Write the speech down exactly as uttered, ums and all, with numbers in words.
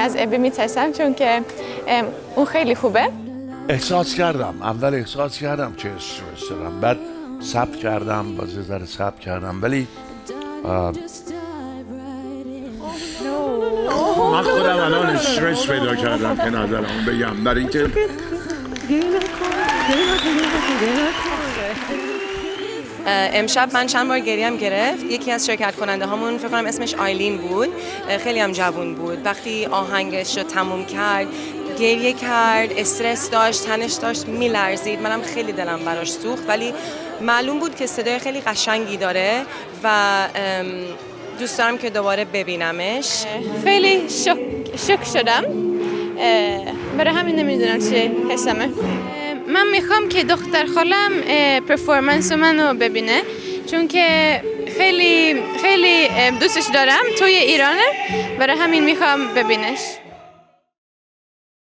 از ابی میترسم چون که اون خیلی خوبه. احساس کردم، اول احساس کردم که استرس دارم، بعد صبر کردم، باز یه ذره صبر کردم، ولی من خودم الان استرس پیدا کردم که نظرم بگم، برای اینکه امشب من چند بار گریم گرفت. یکی از شرکت کننده هامون فکر کنم اسمش آیلین بود، خیلی هم جوون بود. وقتی آهنگش رو تموم کرد گریه کرد، استرس داشت، تنش داشت میلرزید. منم خیلی دلم براش سوخت، ولی معلوم بود که صدای خیلی قشنگی داره و دوست دارم که دوباره ببینمش. خیلی شوک شوک شدم، برای همین نمیدونم چه حسمه. من میخوام که دختر خالم پرفورمنس منو ببینه، چون که خیلی خیلی دوستش دارم، توی ایرانه، برای همین میخوام ببینش.